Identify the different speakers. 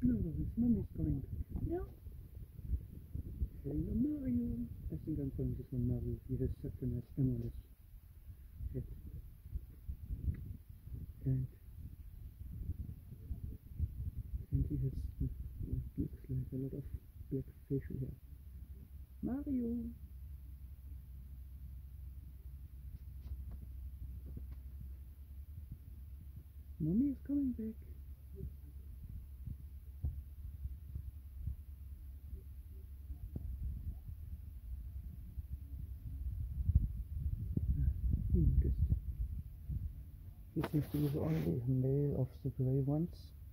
Speaker 1: No, his mommy's coming back. Yeah. Hello, Mario. I think I'm calling this one Mario. He has such a nice M on his head. And he has looks like a lot of black facial hair. Mario. Mommy is coming back. He seems to be the only male of the grey ones.